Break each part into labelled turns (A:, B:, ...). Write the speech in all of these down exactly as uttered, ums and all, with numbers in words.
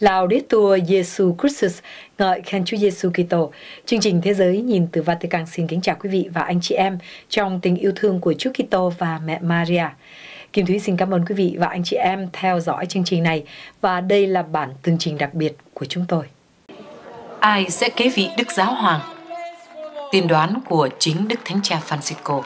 A: Laudetur Jesus Christus, ngợi khen Chúa Giêsu Kitô. Chương trình Thế giới nhìn từ Vatican xin kính chào quý vị và anh chị em trong tình yêu thương của Chúa Kitô và mẹ Maria. Kim Thúy xin cảm ơn quý vị và anh chị em theo dõi chương trình này, và đây là bản tường trình đặc biệt của chúng tôi.
B: Ai sẽ kế vị Đức Giáo Hoàng? Tiên đoán của chính Đức Thánh Cha Francisco.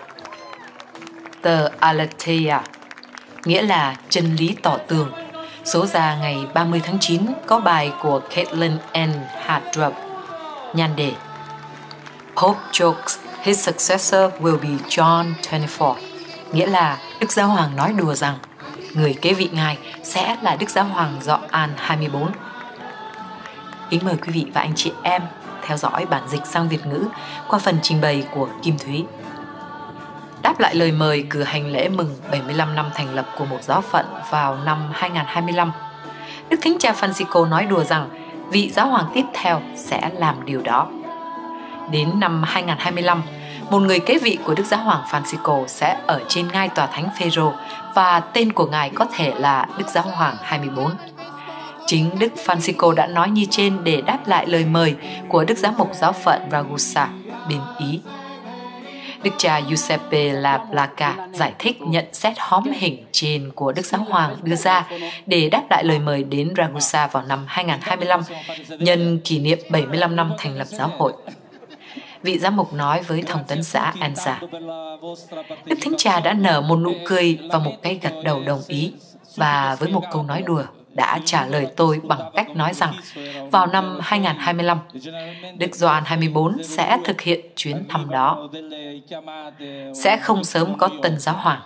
B: Tờ Aletheia, nghĩa là chân lý tỏ tường, số ra ngày ba mươi tháng chín có bài của Caitlin N. Hardrup, nhan đề Pope jokes his successor will be John twenty-four, nghĩa là Đức Giáo Hoàng nói đùa rằng người kế vị ngài sẽ là Đức Giáo Hoàng Gioan hai mươi bốn. Kính mời quý vị và anh chị em theo dõi bản dịch sang Việt ngữ qua phần trình bày của Kim Thúy. Đáp lại lời mời cử hành lễ mừng bảy mươi lăm năm thành lập của một giáo phận vào năm hai nghìn không trăm hai mươi lăm, Đức Thánh Cha Francisco nói đùa rằng vị giáo hoàng tiếp theo sẽ làm điều đó. Đến năm hai nghìn không trăm hai mươi lăm, một người kế vị của Đức Giáo hoàng Francisco sẽ ở trên ngai tòa thánh Phêrô và tên của ngài có thể là Đức Giáo hoàng hai mươi bốn. Chính Đức Francisco đã nói như trên để đáp lại lời mời của Đức Giám mục giáo phận Ragusa bên Ý. Đức cha Giuseppe La Placa giải thích nhận xét hóm hình trên của Đức Giáo Hoàng đưa ra để đáp lại lời mời đến Ragusa vào năm hai nghìn không trăm hai mươi lăm, nhân kỷ niệm bảy mươi lăm năm thành lập giáo hội. Vị giám mục nói với thông tấn xã Ansa, Đức Thánh Cha đã nở một nụ cười và một cái gật đầu đồng ý, và với một câu nói đùa đã trả lời tôi bằng cách nói rằng vào năm hai nghìn không trăm hai mươi lăm, Đức Gioan hai mươi bốn sẽ thực hiện chuyến thăm đó. Sẽ không sớm có tân giáo hoàng.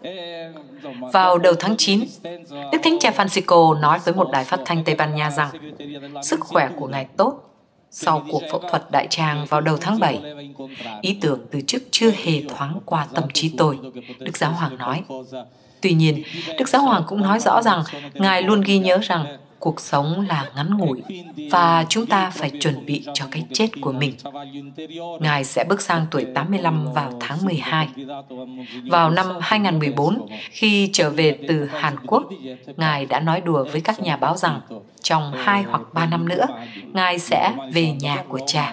B: Vào đầu tháng chín, Đức Thánh Cha Francisco nói với một đài phát thanh Tây Ban Nha rằng sức khỏe của ngài tốt sau cuộc phẫu thuật đại tràng vào đầu tháng bảy. Ý tưởng từ trước chưa hề thoáng qua tâm trí tôi, Đức Giáo Hoàng nói. Tuy nhiên, Đức Giáo Hoàng cũng nói rõ rằng ngài luôn ghi nhớ rằng cuộc sống là ngắn ngủi và chúng ta phải chuẩn bị cho cái chết của mình. Ngài sẽ bước sang tuổi tám mươi lăm vào tháng mười hai. Vào năm hai nghìn không trăm mười bốn, khi trở về từ Hàn Quốc, ngài đã nói đùa với các nhà báo rằng trong hai hoặc ba năm nữa, ngài sẽ về nhà của cha.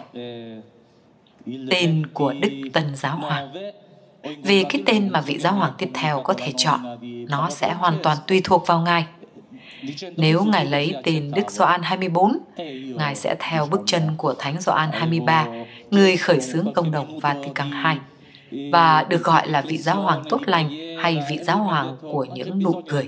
B: Tên của Đức Tân Giáo Hoàng. Về cái tên mà vị giáo hoàng tiếp theo có thể chọn, nó sẽ hoàn toàn tùy thuộc vào ngài. Nếu ngài lấy tên Đức Gioan hai mươi bốn, ngài sẽ theo bước chân của Thánh Gioan hai mươi ba, người khởi xướng công đồng Vatican hai, và được gọi là vị giáo hoàng tốt lành hay vị giáo hoàng của những nụ cười.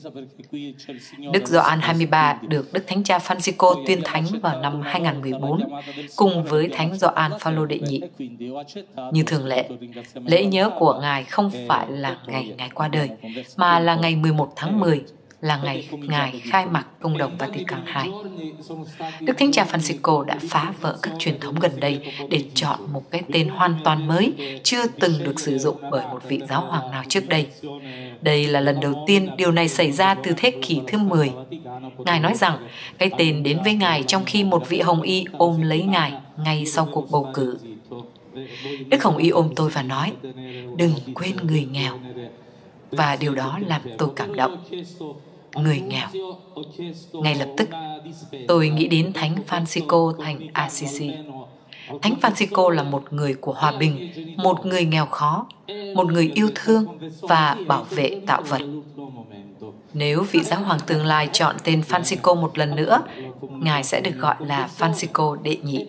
B: Đức Gioan hai mươi ba được Đức Thánh Cha Francisco tuyên thánh vào năm hai nghìn không trăm mười bốn, cùng với Thánh Gioan Phaolô đệ nhị. Như thường lệ, lễ nhớ của ngài không phải là ngày ngài qua đời, mà là ngày mười một tháng mười, là ngày ngài khai mạc công đồng Vatican hai. Đức Thánh Cha Francisco đã phá vỡ các truyền thống gần đây để chọn một cái tên hoàn toàn mới, chưa từng được sử dụng bởi một vị giáo hoàng nào trước đây. Đây là lần đầu tiên điều này xảy ra từ thế kỷ thứ mười. Ngài nói rằng cái tên đến với ngài trong khi một vị hồng y ôm lấy ngài ngay sau cuộc bầu cử. Đức hồng y ôm tôi và nói, đừng quên người nghèo. Và điều đó làm tôi cảm động. Người nghèo. Ngay lập tức, tôi nghĩ đến Thánh Francisco thành Assisi. Thánh Francisco là một người của hòa bình, một người nghèo khó, một người yêu thương và bảo vệ tạo vật. Nếu vị giáo hoàng tương lai chọn tên Francisco một lần nữa, ngài sẽ được gọi là Francisco đệ nhị.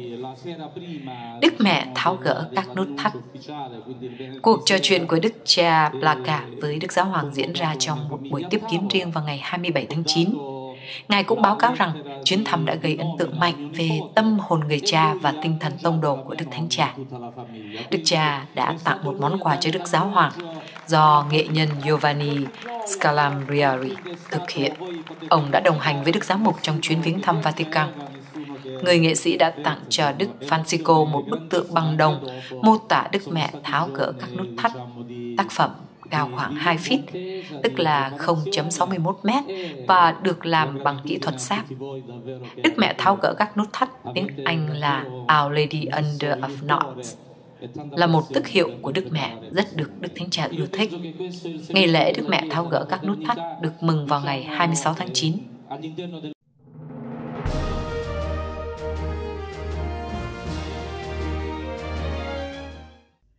B: Đức mẹ tháo gỡ các nút thắt. Cuộc trò chuyện của Đức cha Placa với Đức Giáo Hoàng diễn ra trong một buổi tiếp kiến riêng vào ngày hai mươi bảy tháng chín. Ngài cũng báo cáo rằng chuyến thăm đã gây ấn tượng mạnh về tâm hồn người cha và tinh thần tông đồ của Đức Thánh Cha. Đức cha đã tặng một món quà cho Đức Giáo Hoàng do nghệ nhân Giovanni Scalambriari thực hiện. Ông đã đồng hành với Đức Giám mục trong chuyến viếng thăm Vatican. Người nghệ sĩ đã tặng cho Đức Francisco một bức tượng bằng đồng mô tả Đức Mẹ tháo gỡ các nút thắt. Tác phẩm cao khoảng hai feet, tức là không phẩy sáu mươi mốt mét, và được làm bằng kỹ thuật sáp. Đức Mẹ tháo gỡ các nút thắt, tiếng Anh là Our Lady Under of Knots, là một tước hiệu của Đức Mẹ rất được Đức Thánh Cha ưa thích. Ngày lễ Đức Mẹ tháo gỡ các nút thắt được mừng vào ngày hai mươi sáu tháng chín.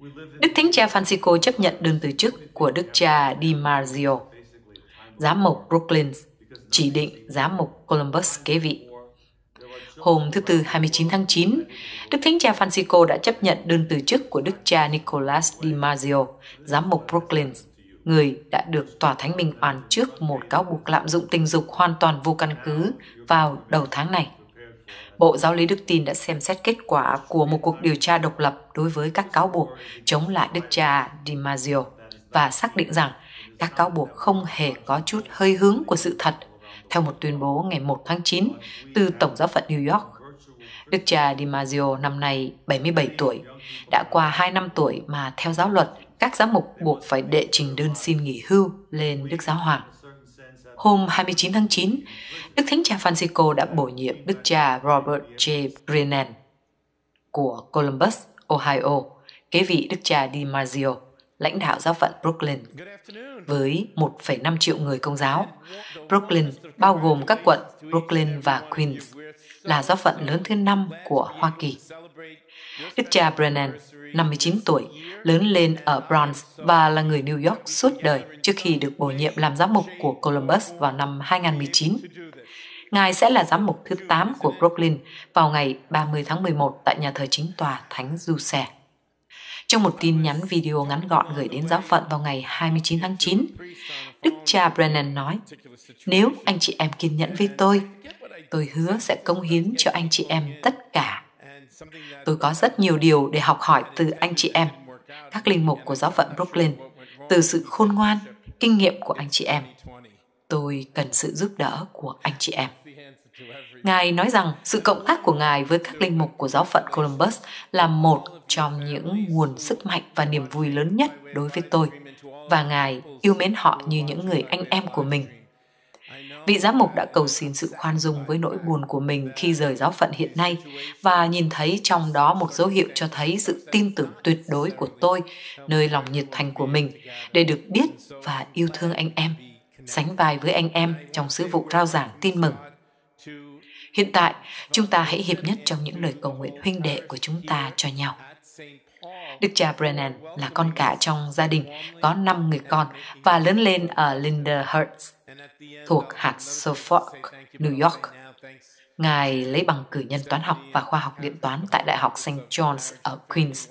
B: Đức Thánh Cha Francisco chấp nhận đơn từ chức của Đức cha DiMarzio, giám mục Brooklyn, chỉ định giám mục Columbus kế vị. Hôm thứ Tư hai mươi chín tháng chín, Đức Thánh Cha Francisco đã chấp nhận đơn từ chức của Đức cha Nicholas DiMarzio, giám mục Brooklyn, người đã được tòa thánh minh oan trước một cáo buộc lạm dụng tình dục hoàn toàn vô căn cứ vào đầu tháng này. Bộ Giáo lý Đức Tin đã xem xét kết quả của một cuộc điều tra độc lập đối với các cáo buộc chống lại Đức cha DiMarzio và xác định rằng các cáo buộc không hề có chút hơi hướng của sự thật, theo một tuyên bố ngày một tháng chín từ Tổng giáo phận New York. Đức cha DiMarzio năm nay bảy mươi bảy tuổi, đã qua hai năm tuổi mà theo giáo luật, các giám mục buộc phải đệ trình đơn xin nghỉ hưu lên Đức Giáo Hoàng. Hôm hai mươi chín tháng chín, Đức Thánh Cha Francisco đã bổ nhiệm Đức cha Robert J. Brennan của Columbus, Ohio, kế vị Đức cha DiMarzio, lãnh đạo giáo phận Brooklyn. Với một phẩy năm triệu người Công giáo, Brooklyn bao gồm các quận Brooklyn và Queens, là giáo phận lớn thứ năm của Hoa Kỳ. Đức cha Brennan, năm mươi chín tuổi, lớn lên ở Bronx và là người New York suốt đời trước khi được bổ nhiệm làm giám mục của Columbus vào năm hai không một chín. Ngài sẽ là giám mục thứ tám của Brooklyn vào ngày ba mươi tháng mười một tại nhà thờ chính tòa Thánh Giuse. Trong một tin nhắn video ngắn gọn gửi đến giáo phận vào ngày hai mươi chín tháng chín, Đức cha Brennan nói, nếu anh chị em kiên nhẫn với tôi, tôi hứa sẽ cống hiến cho anh chị em tất cả. Tôi có rất nhiều điều để học hỏi từ anh chị em, các linh mục của giáo phận Brooklyn, từ sự khôn ngoan, kinh nghiệm của anh chị em. Tôi cần sự giúp đỡ của anh chị em. Ngài nói rằng sự cộng tác của Ngài với các linh mục của giáo phận Columbus là một trong những nguồn sức mạnh và niềm vui lớn nhất đối với tôi, và Ngài yêu mến họ như những người anh em của mình. Vị giám mục đã cầu xin sự khoan dung với nỗi buồn của mình khi rời giáo phận hiện nay và nhìn thấy trong đó một dấu hiệu cho thấy sự tin tưởng tuyệt đối của tôi nơi lòng nhiệt thành của mình để được biết và yêu thương anh em, sánh vai với anh em trong sứ vụ rao giảng tin mừng. Hiện tại, chúng ta hãy hiệp nhất trong những lời cầu nguyện huynh đệ của chúng ta cho nhau. Đức cha Brennan là con cả trong gia đình, có năm người con và lớn lên ở Lindenhurst, thuộc hạt Suffolk, New York. Ngài lấy bằng cử nhân toán học và khoa học điện toán tại Đại học Saint John's ở Queens.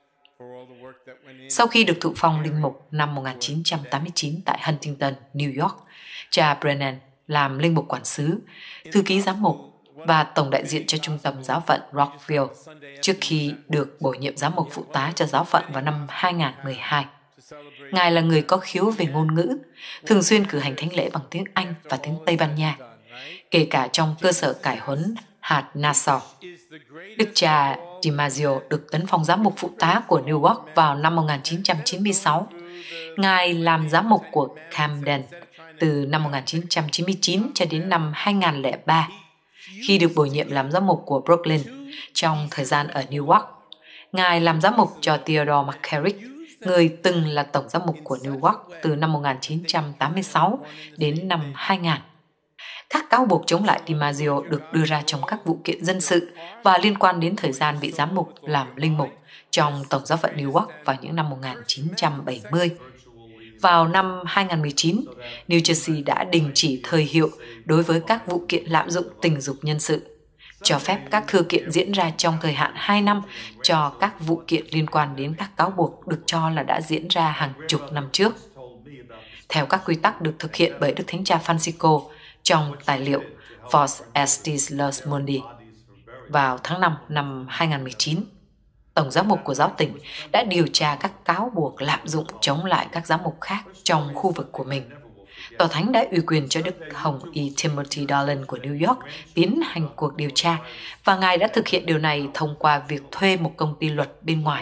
B: Sau khi được thụ phong linh mục năm một nghìn chín trăm tám mươi chín tại Huntington, New York, cha Brennan làm linh mục quản xứ, thư ký giám mục và tổng đại diện cho trung tâm giáo phận Rockville trước khi được bổ nhiệm giám mục phụ tá cho giáo phận vào năm hai không một hai. Ngài là người có khiếu về ngôn ngữ, thường xuyên cử hành thánh lễ bằng tiếng Anh và tiếng Tây Ban Nha, kể cả trong cơ sở cải huấn hạt Nassau. Đức cha DiMarzio được tấn phong giám mục phụ tá của New York vào năm một nghìn chín trăm chín mươi sáu. Ngài làm giám mục của Camden từ năm một nghìn chín trăm chín mươi chín cho đến năm hai không không ba. Khi được bổ nhiệm làm giám mục của Brooklyn trong thời gian ở New York, Ngài làm giám mục cho Theodore McCarrick, người từng là tổng giám mục của New York từ năm một nghìn chín trăm tám mươi sáu đến năm hai không không không. Các cáo buộc chống lại DiMarzio được đưa ra trong các vụ kiện dân sự và liên quan đến thời gian vị giám mục làm linh mục trong Tổng giáo phận New York vào những năm một nghìn chín trăm bảy mươi. Vào năm hai không một chín, New Jersey đã đình chỉ thời hiệu đối với các vụ kiện lạm dụng tình dục nhân sự, cho phép các thư kiện diễn ra trong thời hạn hai năm cho các vụ kiện liên quan đến các cáo buộc được cho là đã diễn ra hàng chục năm trước. Theo các quy tắc được thực hiện bởi Đức Thánh Cha Francisco trong tài liệu Vos Estis Lus Mundi, vào tháng năm năm hai không một chín, Tổng giám mục của giáo tỉnh đã điều tra các cáo buộc lạm dụng chống lại các giám mục khác trong khu vực của mình. Tòa Thánh đã ủy quyền cho Đức Hồng Y Timothy Dolan của New York tiến hành cuộc điều tra, và Ngài đã thực hiện điều này thông qua việc thuê một công ty luật bên ngoài.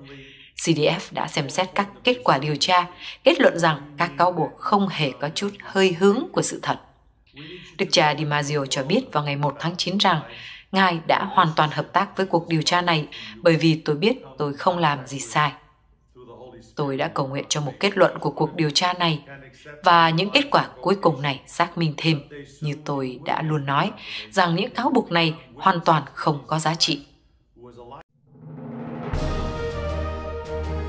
B: xê đê ép đã xem xét các kết quả điều tra, kết luận rằng các cáo buộc không hề có chút hơi hướng của sự thật. Đức cha DiMarzio cho biết vào ngày một tháng chín rằng Ngài đã hoàn toàn hợp tác với cuộc điều tra này bởi vì tôi biết tôi không làm gì sai. Tôi đã cầu nguyện cho một kết luận của cuộc điều tra này, và những kết quả cuối cùng này xác minh thêm, như tôi đã luôn nói, rằng những cáo buộc này hoàn toàn không có giá trị.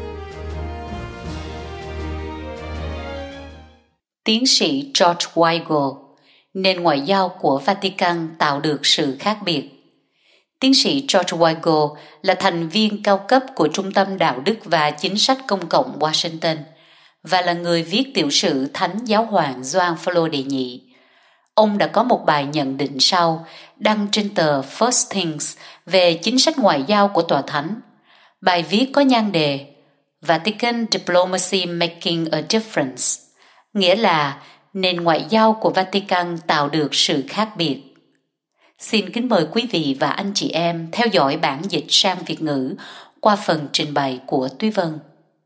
B: Tiến sĩ George Weigel, nền ngoại giao của Vatican tạo được sự khác biệt. Tiến sĩ George Weigel là thành viên cao cấp của Trung tâm Đạo đức và Chính sách Công cộng Washington và là người viết tiểu sử Thánh Giáo hoàng Gioan Phaolô đệ nhị. Ông đã có một bài nhận định sau, đăng trên tờ First Things về chính sách ngoại giao của Tòa Thánh. Bài viết có nhan đề Vatican Diplomacy Making a Difference, nghĩa là nền ngoại giao của Vatican tạo được sự khác biệt. Xin kính mời quý vị và anh chị em theo dõi bản dịch sang Việt ngữ qua phần trình bày của Túy Vân.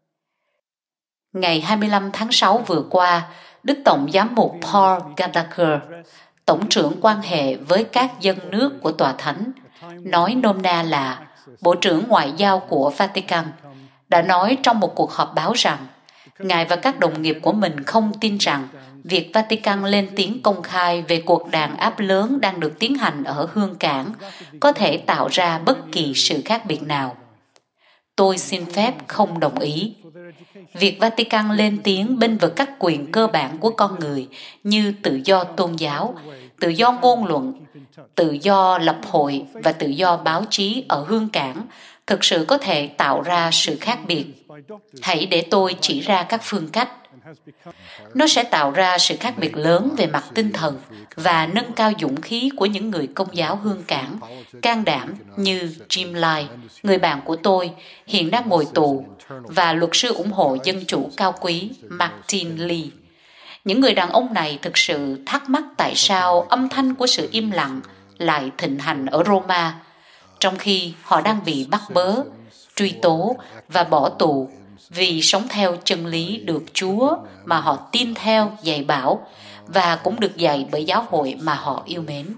B: Ngày hai mươi lăm tháng sáu vừa qua, Đức Tổng Giám mục Paul Gallagher, Tổng trưởng quan hệ với các dân nước của Tòa Thánh, nói nôm na là Bộ trưởng Ngoại giao của Vatican, đã nói trong một cuộc họp báo rằng Ngài và các đồng nghiệp của mình không tin rằng việc Vatican lên tiếng công khai về cuộc đàn áp lớn đang được tiến hành ở Hương Cảng có thể tạo ra bất kỳ sự khác biệt nào. Tôi xin phép không đồng ý. Việc Vatican lên tiếng bênh vực các quyền cơ bản của con người như tự do tôn giáo, tự do ngôn luận, tự do lập hội và tự do báo chí ở Hương Cảng thực sự có thể tạo ra sự khác biệt. Hãy để tôi chỉ ra các phương cách. Nó sẽ tạo ra sự khác biệt lớn về mặt tinh thần và nâng cao dũng khí của những người Công giáo Hương Cảng, can đảm như Jim Lai, người bạn của tôi, hiện đang ngồi tù, và luật sư ủng hộ dân chủ cao quý Martin Lee. Những người đàn ông này thực sự thắc mắc tại sao âm thanh của sự im lặng lại thịnh hành ở Roma, trong khi họ đang bị bắt bớ, truy tố và bỏ tù vì sống theo chân lý được Chúa mà họ tin theo dạy bảo và cũng được dạy bởi giáo hội mà họ yêu mến.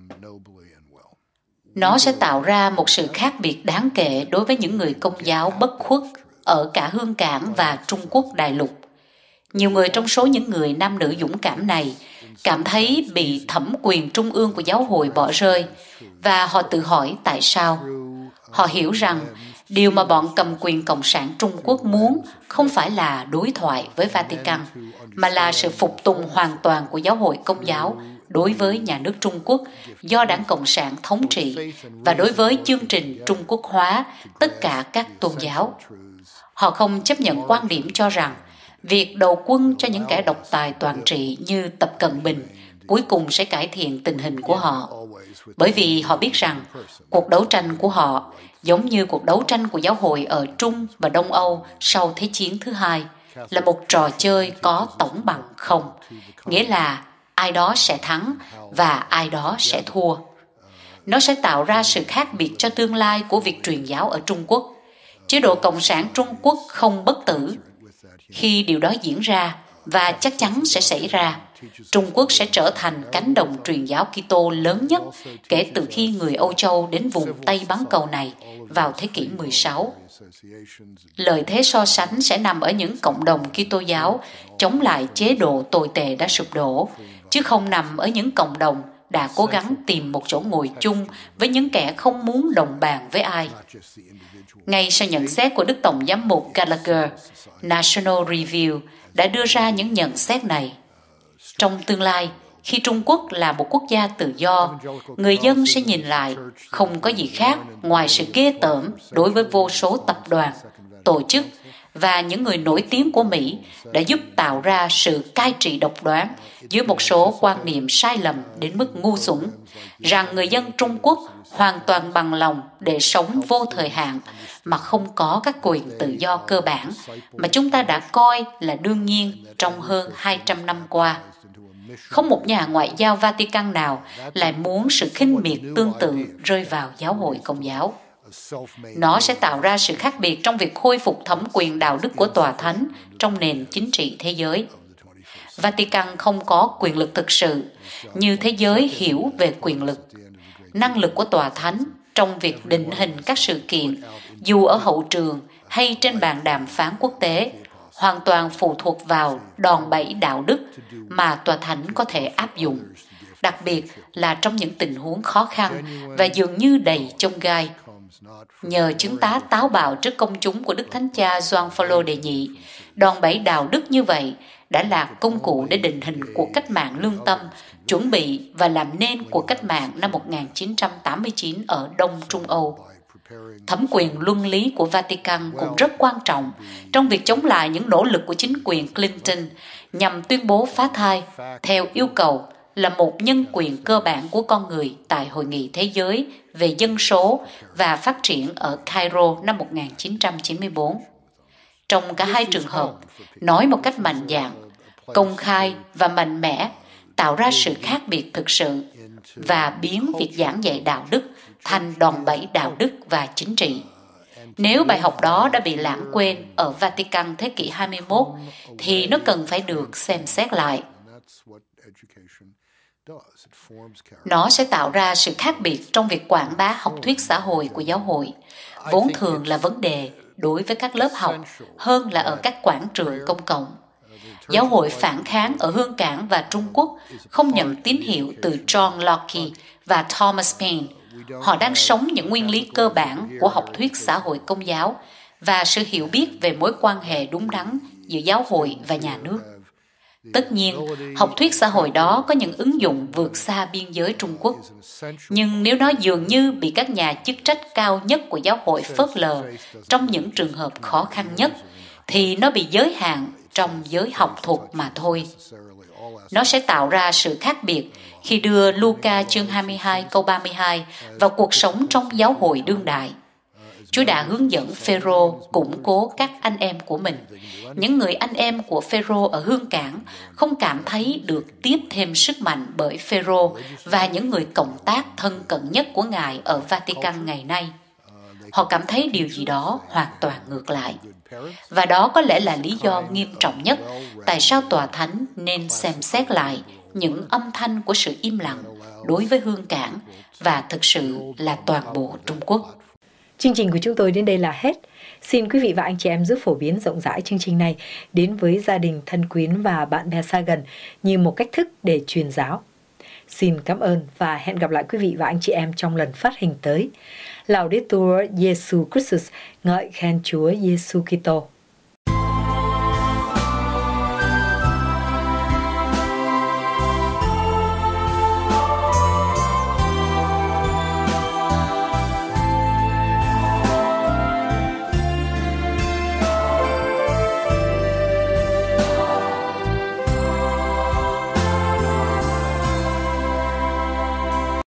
B: Nó sẽ tạo ra một sự khác biệt đáng kể đối với những người Công giáo bất khuất ở cả Hương Cảng và Trung Quốc đại lục. Nhiều người trong số những người nam nữ dũng cảm này cảm thấy bị thẩm quyền trung ương của giáo hội bỏ rơi và họ tự hỏi tại sao. Họ hiểu rằng điều mà bọn cầm quyền Cộng sản Trung Quốc muốn không phải là đối thoại với Vatican, mà là sự phục tùng hoàn toàn của giáo hội Công giáo đối với nhà nước Trung Quốc do Đảng Cộng sản thống trị và đối với chương trình Trung Quốc hóa tất cả các tôn giáo. Họ không chấp nhận quan điểm cho rằng việc đầu quân cho những kẻ độc tài toàn trị như Tập Cận Bình cuối cùng sẽ cải thiện tình hình của họ, bởi vì họ biết rằng cuộc đấu tranh của họ giống như cuộc đấu tranh của giáo hội ở Trung và Đông Âu sau Thế chiến thứ hai, là một trò chơi có tổng bằng không, nghĩa là ai đó sẽ thắng và ai đó sẽ thua. Nó sẽ tạo ra sự khác biệt cho tương lai của việc truyền giáo ở Trung Quốc. Chế độ Cộng sản Trung Quốc không bất tử. Khi điều đó diễn ra, và chắc chắn sẽ xảy ra, Trung Quốc sẽ trở thành cánh đồng truyền giáo Kitô lớn nhất kể từ khi người Âu Châu đến vùng Tây bán cầu này vào thế kỷ mười sáu. Lợi thế so sánh sẽ nằm ở những cộng đồng Kitô giáo chống lại chế độ tồi tệ đã sụp đổ, chứ không nằm ở những cộng đồng đã cố gắng tìm một chỗ ngồi chung với những kẻ không muốn đồng bàn với ai. Ngay sau nhận xét của Đức Tổng Giám mục Gallagher, National Review đã đưa ra những nhận xét này. Trong tương lai, khi Trung Quốc là một quốc gia tự do, người dân sẽ nhìn lại không có gì khác ngoài sự ghê tởm đối với vô số tập đoàn, tổ chức và những người nổi tiếng của Mỹ đã giúp tạo ra sự cai trị độc đoán dưới một số quan niệm sai lầm đến mức ngu xuẩn, rằng người dân Trung Quốc hoàn toàn bằng lòng để sống vô thời hạn mà không có các quyền tự do cơ bản mà chúng ta đã coi là đương nhiên trong hơn hai trăm năm qua. Không một nhà ngoại giao Vatican nào lại muốn sự khinh miệt tương tự rơi vào giáo hội Công giáo. Nó sẽ tạo ra sự khác biệt trong việc khôi phục thẩm quyền đạo đức của Tòa Thánh trong nền chính trị thế giới. Vatican không có quyền lực thực sự, như thế giới hiểu về quyền lực. Năng lực của Tòa Thánh trong việc định hình các sự kiện, dù ở hậu trường hay trên bàn đàm phán quốc tế, hoàn toàn phụ thuộc vào đòn bẩy đạo đức mà Tòa Thánh có thể áp dụng, đặc biệt là trong những tình huống khó khăn và dường như đầy chông gai. Nhờ chứng tá táo bạo trước công chúng của Đức Thánh Cha Gioan Phaolô đệ nhị, đòn bẩy đạo đức như vậy đã là công cụ để định hình cuộc cách mạng lương tâm, chuẩn bị và làm nên cuộc cách mạng năm một nghìn chín trăm tám mươi chín ở Đông Trung Âu. Thẩm quyền luân lý của Vatican cũng rất quan trọng trong việc chống lại những nỗ lực của chính quyền Clinton nhằm tuyên bố phá thai theo yêu cầu là một nhân quyền cơ bản của con người tại Hội nghị Thế giới về dân số và phát triển ở Cairo năm một nghìn chín trăm chín mươi tư. Trong cả hai trường hợp, nói một cách mạnh dạn, công khai và mạnh mẽ, tạo ra sự khác biệt thực sự và biến việc giảng dạy đạo đức thành đòn bẩy đạo đức và chính trị. Nếu bài học đó đã bị lãng quên ở Vatican thế kỷ hai mươi mốt, thì nó cần phải được xem xét lại. Nó sẽ tạo ra sự khác biệt trong việc quảng bá học thuyết xã hội của giáo hội, vốn thường là vấn đề đối với các lớp học hơn là ở các quảng trường công cộng. Giáo hội phản kháng ở Hương Cảng và Trung Quốc không nhận tín hiệu từ John Locke và Thomas Paine. Họ đang sống những nguyên lý cơ bản của học thuyết xã hội công giáo và sự hiểu biết về mối quan hệ đúng đắn giữa giáo hội và nhà nước. Tất nhiên, học thuyết xã hội đó có những ứng dụng vượt xa biên giới Trung Quốc. Nhưng nếu nó dường như bị các nhà chức trách cao nhất của giáo hội phớt lờ trong những trường hợp khó khăn nhất, thì nó bị giới hạn trong giới học thuật mà thôi. Nó sẽ tạo ra sự khác biệt khi đưa Luca chương hai mươi hai câu ba mươi hai vào cuộc sống trong giáo hội đương đại. Chúa đã hướng dẫn Phêrô củng cố các anh em của mình. Những người anh em của Phêrô ở Hương Cảng không cảm thấy được tiếp thêm sức mạnh bởi Phêrô và những người cộng tác thân cận nhất của Ngài ở Vatican ngày nay. Họ cảm thấy điều gì đó hoàn toàn ngược lại. Và đó có lẽ là lý do nghiêm trọng nhất tại sao Tòa Thánh nên xem xét lại những âm thanh của sự im lặng đối với Hương Cảng và thực sự là toàn bộ Trung Quốc.
A: Chương trình của chúng tôi đến đây là hết. Xin quý vị và anh chị em giúp phổ biến rộng rãi chương trình này đến với gia đình, thân quyến và bạn bè xa gần như một cách thức để truyền giáo. Xin cảm ơn và hẹn gặp lại quý vị và anh chị em trong lần phát hình tới. Laudetur Jesu Christus, ngợi khen Chúa Giêsu Kitô.